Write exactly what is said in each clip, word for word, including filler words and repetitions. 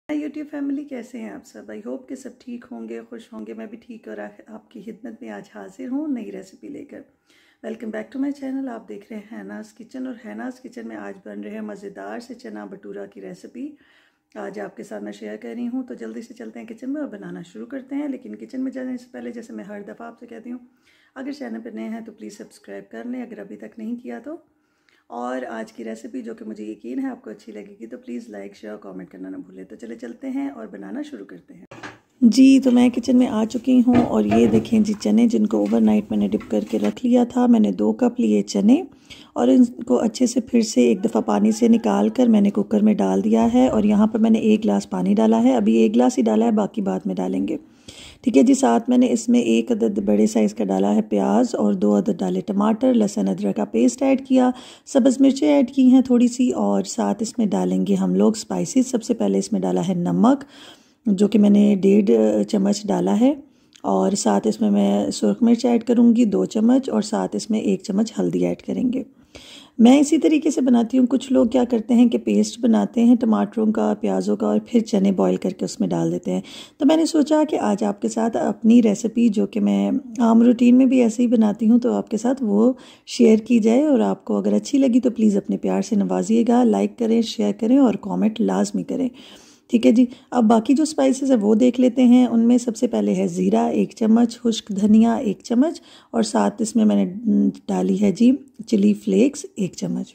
YouTube family, कैसे हैं आप सब। आई होप कि सब ठीक होंगे, खुश होंगे। मैं भी ठीक और आपकी खिदमत में आज हाजिर हूँ नई रेसिपी लेकर। Welcome back to my channel. आप देख रहे हैं हैनाज़ किचन और हैनाज़ किचन में आज बन रहे हैं मज़ेदार से चना भटूरा की रेसिपी। आज आपके साथ मैं शेयर कर रही हूँ, तो जल्दी से चलते हैं किचन में और बनाना शुरू करते हैं। लेकिन किचन में जाने से पहले, जैसे मैं हर दफ़ा आपसे कहती हूँ, अगर चैनल पर नए हैं तो प्लीज़ सब्सक्राइब कर लें अगर अभी तक नहीं किया तो। और आज की रेसिपी, जो कि मुझे यकीन है आपको अच्छी लगेगी, तो प्लीज़ लाइक शेयर कमेंट करना ना भूलें। तो चले चलते हैं और बनाना शुरू करते हैं जी। तो मैं किचन में आ चुकी हूँ और ये देखें जी, चने जिनको ओवरनाइट मैंने डिप करके रख लिया था। मैंने दो कप लिए चने और इनको अच्छे से फिर से एक दफ़ा पानी से निकाल कर मैंने कुकर में डाल दिया है। और यहाँ पर मैंने एक गिलास पानी डाला है। अभी एक गिलास ही डाला है, बाकी बाद में डालेंगे, ठीक है जी। साथ मैंने इसमें एक अदद बड़े साइज़ का डाला है प्याज और दो अदद डाले टमाटर, लहसुन अदरक का पेस्ट ऐड किया, सब्ज़ मिर्चें ऐड की हैं थोड़ी सी, और साथ इसमें डालेंगे हम लोग स्पाइसेस। सबसे पहले इसमें डाला है नमक, जो कि मैंने डेढ़ चम्मच डाला है, और साथ इसमें मैं सुरख मिर्च ऐड करूँगी दो चम्मच, और साथ इसमें एक चम्मच हल्दी ऐड करेंगे। मैं इसी तरीके से बनाती हूँ। कुछ लोग क्या करते हैं कि पेस्ट बनाते हैं टमाटरों का, प्याज़ों का, और फिर चने बॉईल करके उसमें डाल देते हैं। तो मैंने सोचा कि आज आपके साथ अपनी रेसिपी, जो कि मैं आम रूटीन में भी ऐसे ही बनाती हूँ, तो आपके साथ वो शेयर की जाए। और आपको अगर अच्छी लगी तो प्लीज़ अपने प्यार से नवाजिएगा, लाइक करें, शेयर करें और कॉमेंट लाजमी करें, ठीक है जी। अब बाकी जो स्पाइसेस है वो देख लेते हैं। उनमें सबसे पहले है ज़ीरा एक चम्मच, खुश्क धनिया एक चम्मच, और साथ इसमें मैंने डाली है जी चिली फ्लेक्स एक चम्मच।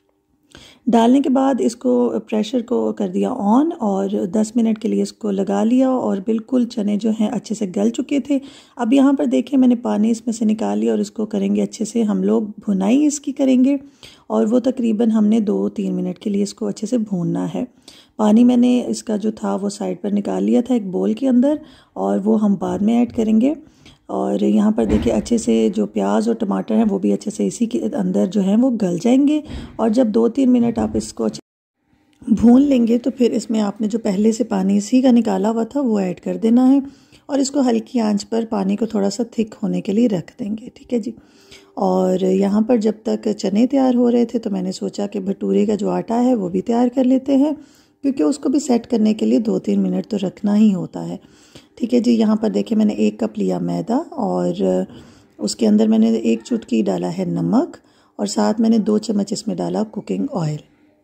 डालने के बाद इसको प्रेशर को कर दिया ऑन और दस मिनट के लिए इसको लगा लिया, और बिल्कुल चने जो हैं अच्छे से गल चुके थे। अब यहाँ पर देखें, मैंने पानी इसमें से निकाल लिया और इसको करेंगे अच्छे से, हम लोग भुनाई इसकी करेंगे, और वो तकरीबन हमने दो तीन मिनट के लिए इसको अच्छे से भूनना है। पानी मैंने इसका जो था वो साइड पर निकाल लिया था एक बोल के अंदर, और वो हम बाद में ऐड करेंगे। और यहाँ पर देखिए अच्छे से जो प्याज और टमाटर हैं वो भी अच्छे से इसी के अंदर जो हैं वो गल जाएंगे। और जब दो तीन मिनट आप इसको अच्छे भून लेंगे तो फिर इसमें आपने जो पहले से पानी इसी का निकाला हुआ था वो ऐड कर देना है, और इसको हल्की आंच पर पानी को थोड़ा सा थिक होने के लिए रख देंगे, ठीक है जी। और यहाँ पर जब तक चने तैयार हो रहे थे तो मैंने सोचा कि भटूरे का जो आटा है वो भी तैयार कर लेते हैं, क्योंकि उसको भी सेट करने के लिए दो तीन मिनट तो रखना ही होता है, ठीक है जी। यहाँ पर देखिए, मैंने एक कप लिया मैदा, और उसके अंदर मैंने एक चुटकी डाला है नमक, और साथ मैंने दो चम्मच इसमें डाला कुकिंग ऑयल।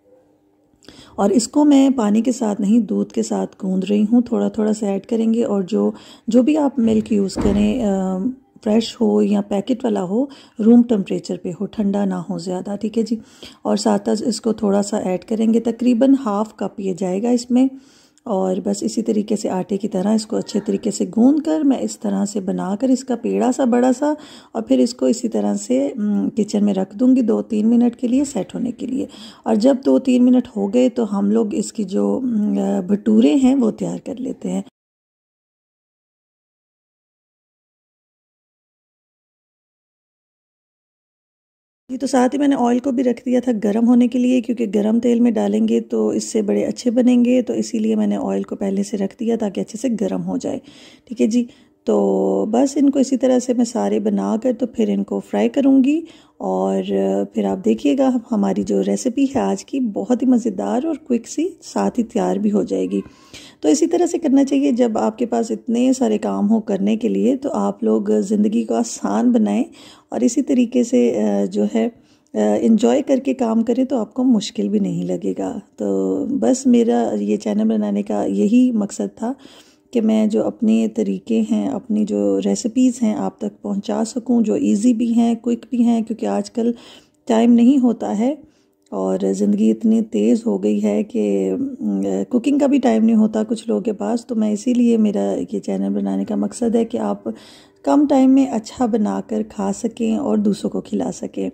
और इसको मैं पानी के साथ नहीं, दूध के साथ गूंद रही हूँ, थोड़ा थोड़ा सा ऐड करेंगे। और जो जो भी आप मिल्क यूज़ करें, फ्रेश हो या पैकेट वाला हो, रूम टेम्परेचर पे हो, ठंडा ना हो ज़्यादा, ठीक है जी। और साथ इसको थोड़ा सा ऐड करेंगे, तकरीबन हाफ़ कप ये जाएगा इसमें। और बस इसी तरीके से आटे की तरह इसको अच्छे तरीके से गूंद कर मैं इस तरह से बनाकर इसका पेड़ा सा बड़ा सा, और फिर इसको इसी तरह से किचन में रख दूंगी दो तीन मिनट के लिए सेट होने के लिए। और जब दो तीन मिनट हो गए तो हम लोग इसकी जो भटूरे हैं वो तैयार कर लेते हैं। ये तो साथ ही मैंने ऑयल को भी रख दिया था गर्म होने के लिए, क्योंकि गर्म तेल में डालेंगे तो इससे बड़े अच्छे बनेंगे, तो इसीलिए मैंने ऑयल को पहले से रख दिया ताकि अच्छे से गर्म हो जाए, ठीक है जी। तो बस इनको इसी तरह से मैं सारे बना कर तो फिर इनको फ्राई करूँगी, और फिर आप देखिएगा हमारी जो रेसिपी है आज की बहुत ही मज़ेदार और क्विक सी साथ ही तैयार भी हो जाएगी। तो इसी तरह से करना चाहिए। जब आपके पास इतने सारे काम हो करने के लिए, तो आप लोग ज़िंदगी को आसान बनाएं और इसी तरीके से जो है इंजॉय करके काम करें, तो आपको मुश्किल भी नहीं लगेगा। तो बस मेरा ये चैनल बनाने का यही मकसद था कि मैं जो अपने तरीके हैं, अपनी जो रेसिपीज़ हैं आप तक पहुंचा सकूं, जो इजी भी हैं, क्विक भी हैं, क्योंकि आजकल टाइम नहीं होता है और ज़िंदगी इतनी तेज़ हो गई है कि कुकिंग का भी टाइम नहीं होता कुछ लोगों के पास। तो मैं इसीलिए, मेरा ये चैनल बनाने का मकसद है कि आप कम टाइम में अच्छा बनाकर खा सकें और दूसरों को खिला सकें।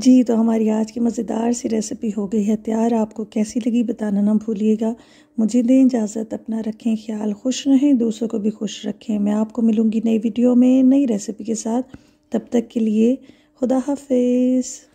जी, तो हमारी आज की मज़ेदार सी रेसिपी हो गई है तैयार। आपको कैसी लगी बताना ना भूलिएगा। मुझे दें इजाज़त, अपना रखें ख्याल, खुश रहें, दूसरों को भी खुश रखें। मैं आपको मिलूँगी नई वीडियो में नई रेसिपी के साथ। तब तक के लिए खुदा हाफिज़।